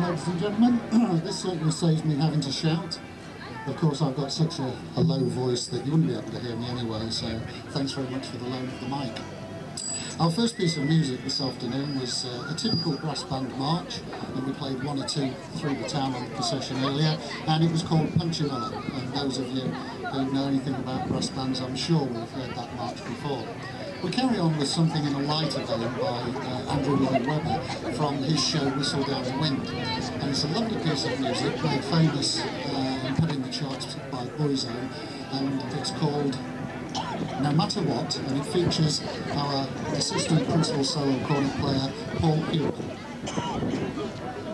ladies and gentlemen. This certainly saves me having to shout. Of course, I've got such a low voice that you wouldn't be able to hear me anyway, so thanks very much for the loan of the mic. Our first piece of music this afternoon was a typical brass band march, and we played one or two through the town on the procession earlier, and it was called Punchinella. And those of you who know anything about brass bands, I'm sure will have heard that march before. We'll carry on with something in a lighter vein by Andrew Lloyd Webber from his show Whistle Down the Wind. And it's a lovely piece of music made famous and put in the charts by Boyzone, and it's called No Matter What, and it features our assistant principal solo cornet player, Paul Pugh.